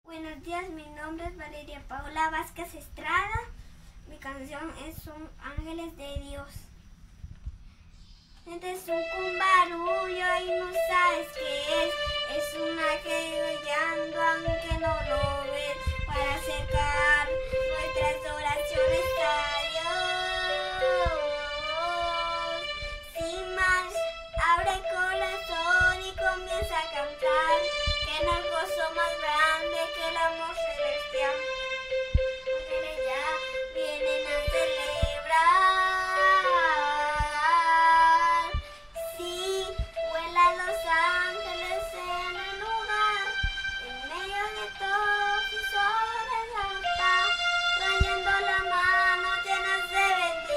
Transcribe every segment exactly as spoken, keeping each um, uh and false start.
Buenos días, mi nombre es Valeria Paola Vázquez Estrada. Mi canción es un Ángeles de Dios. Sientes un cumbarullo y no sabes qué es. Es un ángel brillando aunque no lo ves, para acercar nuestras oraciones a Dios. Sin más, abre el corazón y comienza a cantar, que no hay gozo más grande que el amor celestial. Ángeles ya vienen a celebrar. Sí, vuelan los ángeles en el lugar, en medio de todos y sobre la paz, trayendo la mano llenas de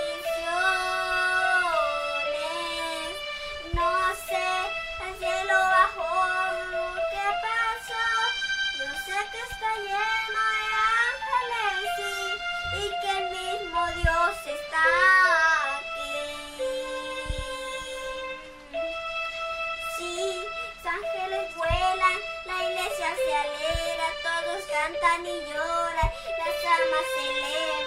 bendiciones. No sé, el cielo bajó, ¿qué pasó? Yo sé que está lleno de ángeles, sí, y que el mismo Dios está aquí. Sí, los ángeles vuelan, la iglesia se alegra, todos cantan y lloran, las almas celebran.